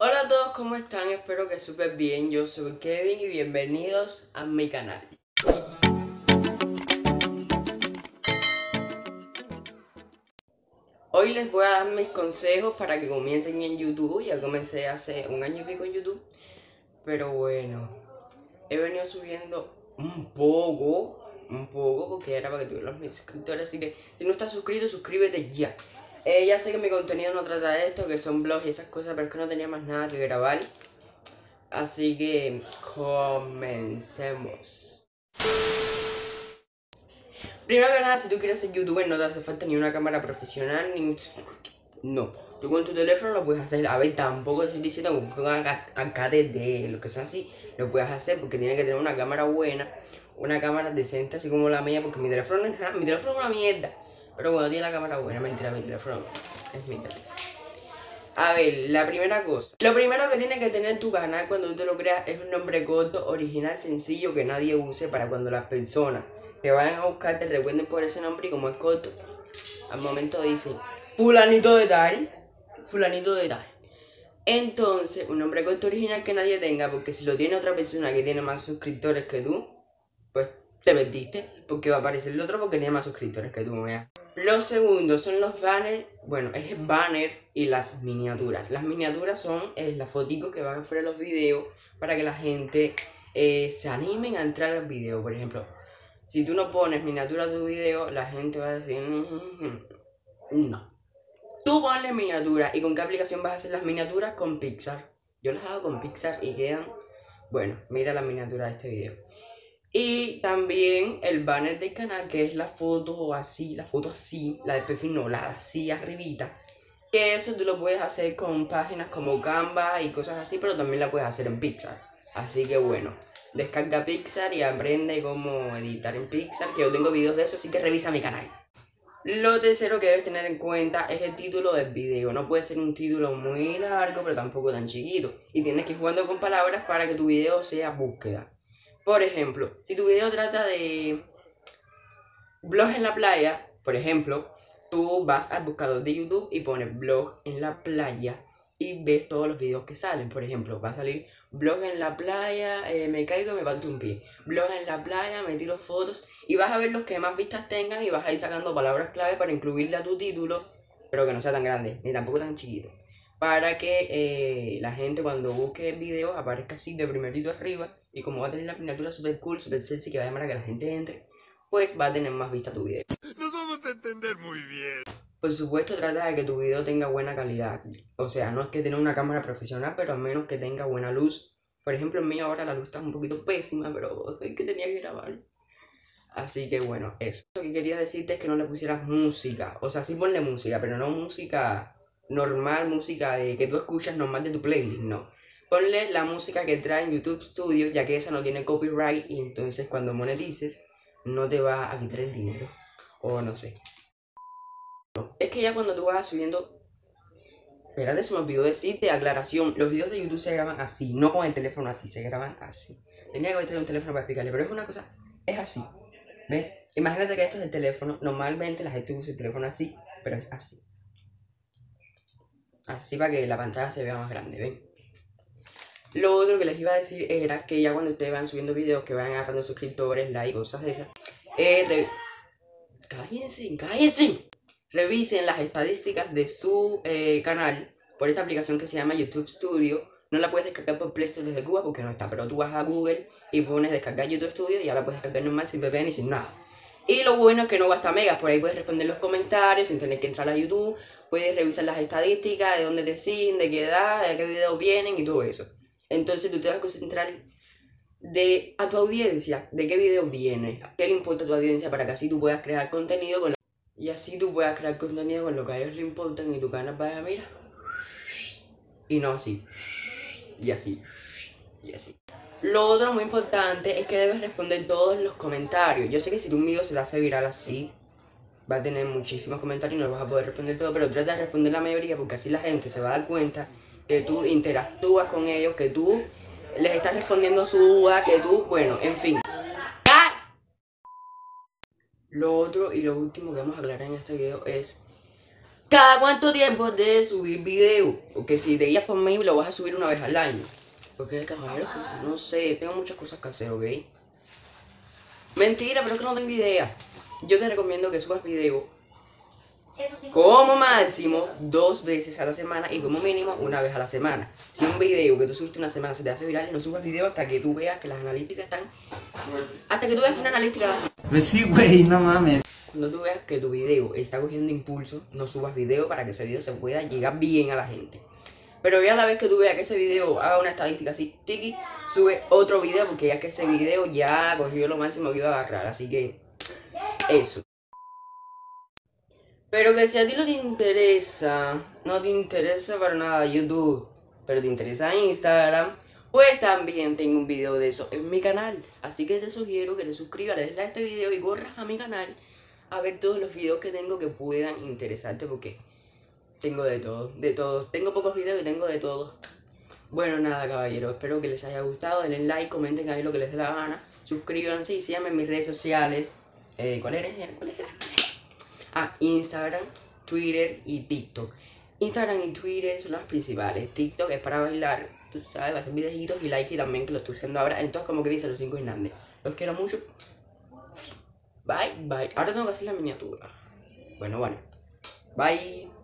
Hola a todos, ¿cómo están? Espero que súper bien. Yo soy Kevin y bienvenidos a mi canal. Hoy les voy a dar mis consejos para que comiencen en YouTube. Ya comencé hace un año y pico en YouTube. Pero bueno, he venido subiendo un poco, porque era para que tuvieran mis suscriptores. Así que si no estás suscrito, suscríbete ya. Ya sé que mi contenido no trata de esto, que son vlogs y esas cosas, pero es que no tenía más nada que grabar. Así que comencemos. Primero que nada, si tú quieres ser youtuber no te hace falta ni una cámara profesional, ni... No, tú con tu teléfono lo puedes hacer. A ver, tampoco estoy diciendo que con HDD, lo que sea así, lo puedes hacer porque tienes que tener una cámara buena, una cámara decente así como la mía, porque mi teléfono no es nada, mi teléfono es una mierda. Pero bueno, tiene la cámara buena, mentira, mi teléfono es mi teléfono. A ver, la primera cosa. Lo primero que tiene que tener tu canal cuando tú te lo creas es un nombre corto, original, sencillo, que nadie use para cuando las personas te vayan a buscar, te recuerden por ese nombre y como es corto, al momento dicen fulanito de tal, fulanito de tal. Entonces, un nombre corto original que nadie tenga, porque si lo tiene otra persona que tiene más suscriptores que tú, pues te perdiste, porque va a aparecer el otro porque tiene más suscriptores que tú, vea. Los segundos son los banners, bueno, es el banner y las miniaturas. Las miniaturas son las fotitos que van afuera de los videos para que la gente se animen a entrar al video. Por ejemplo, si tú no pones miniatura a tu video, la gente va a decir, no. Tú ponle miniatura. ¿Y con qué aplicación vas a hacer las miniaturas? Con Pixar. Yo las hago con Pixar y quedan, bueno, mira la miniatura de este video. Y también el banner del canal, que es la foto así, la de perfil no, la así arribita. Que eso tú lo puedes hacer con páginas como Canva y cosas así, pero también la puedes hacer en Pixar. Así que bueno, descarga Pixar y aprende cómo editar en Pixar, que yo tengo videos de eso, así que revisa mi canal. Lo tercero que debes tener en cuenta es el título del video. No puede ser un título muy largo, pero tampoco tan chiquito. Y tienes que ir jugando con palabras para que tu video sea búsqueda. Por ejemplo, si tu video trata de blog en la playa, por ejemplo, tú vas al buscador de YouTube y pones blog en la playa y ves todos los videos que salen. Por ejemplo, va a salir blog en la playa, me caigo y me parto un pie. Blog en la playa, me tiro fotos y vas a ver los que más vistas tengan y vas a ir sacando palabras clave para incluirle a tu título, pero que no sea tan grande ni tampoco tan chiquito. Para que la gente cuando busque el video aparezca así de primerito arriba y como va a tener la miniatura super cool, super sexy que va a llamar a que la gente entre, pues va a tener más vista tu video. Nos vamos a entender muy bien. Por supuesto, trata de que tu video tenga buena calidad. O sea, no es que tenga una cámara profesional, pero al menos que tenga buena luz. Por ejemplo, en mí ahora la luz está un poquito pésima, pero es que tenía que grabar. Así que bueno, eso. Lo que quería decirte es que no le pusieras música. O sea, sí ponle música, pero no música normal, música de que tú escuchas normal de tu playlist, no. Ponle la música que trae en YouTube Studio, ya que esa no tiene copyright y entonces cuando monetices no te va a quitar el dinero. O no sé. Es que ya cuando tú vas subiendo... Espérate, se me olvidó decirte, aclaración. Los videos de YouTube se graban así, no con el teléfono así, se graban así. Tenía que haber traído un teléfono para explicarle, pero es una cosa, es así. ¿Ves? Imagínate que esto es el teléfono. Normalmente la gente usa el teléfono así, pero es así. Así para que la pantalla se vea más grande, ¿ven? Lo otro que les iba a decir era que ya cuando ustedes van subiendo videos que van agarrando suscriptores, likes, cosas de esas, cállense, cállense. Revisen las estadísticas de su canal por esta aplicación que se llama YouTube Studio. No la puedes descargar por Play Store desde Cuba porque no está, pero tú vas a Google y pones descargar YouTube Studio y ya la puedes descargar normal sin VPN y sin nada. Y lo bueno es que no gasta megas, por ahí puedes responder los comentarios sin tener que entrar a YouTube, puedes revisar las estadísticas, de dónde te siguen, de qué edad, de qué videos vienen y todo eso. Entonces tú te vas a concentrar a tu audiencia, de qué video viene, qué le importa a tu audiencia para que así tú puedas crear contenido con y así tú puedas crear contenido con lo que a ellos les importan y tu canal vaya a mirar. Y no así. Y así. Y así. Lo otro muy importante es que debes responder todos los comentarios. Yo sé que si un video se te hace viral así, va a tener muchísimos comentarios y no vas a poder responder todo, pero trata de responder la mayoría porque así la gente se va a dar cuenta que tú interactúas con ellos, que tú les estás respondiendo su duda, que tú, bueno, en fin. Lo otro y lo último que vamos a aclarar en este video es ¿Cada cuánto tiempo debes subir video? Porque si te guías por mí, lo vas a subir una vez al año. Porque caballero, no sé, tengo muchas cosas que hacer, ¿ok? Mentira, pero es que no tengo ideas. Yo te recomiendo que subas video como máximo 2 veces a la semana y como mínimo una vez a la semana. Si un video que tú subiste una semana se te hace viral, no subas video hasta que tú veas que las analíticas están... Hasta que tú veas que una analítica la... Pues sí, güey, no mames. Cuando tú veas que tu video está cogiendo impulso, no subas video para que ese video se pueda llegar bien a la gente. Pero ya a la vez que tú veas que ese video haga una estadística así, tiki, sube otro video porque ya que ese video ya cogió lo máximo que iba a agarrar. Así que eso. Pero que si a ti no te interesa, no te interesa para nada YouTube, pero te interesa Instagram, pues también tengo un video de eso en mi canal. Así que te sugiero que te suscribas, le des like a este video y corras a mi canal a ver todos los videos que tengo que puedan interesarte porque tengo de todo, de todo. Tengo pocos videos y tengo de todo. Bueno, nada, caballeros, espero que les haya gustado. Denle like, comenten ahí lo que les dé la gana. Suscríbanse y síganme en mis redes sociales. ¿Cuál era? Instagram, Twitter y TikTok. Instagram y Twitter son las principales. TikTok es para bailar, tú sabes, para hacer videitos y like también, que lo estoy haciendo ahora. Entonces, como que dice los 5 Hernández. Los quiero mucho. Bye, bye. Ahora tengo que hacer la miniatura. Bueno. Bye.